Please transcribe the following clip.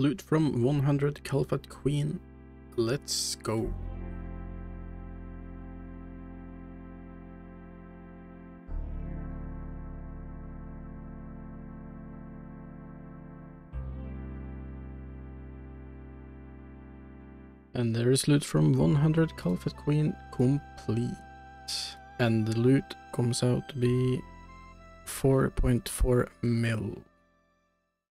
Loot from 100 Kalphite Queen. Let's go. And there is loot from 100 Kalphite Queen complete. And the loot comes out to be 4.4 mil.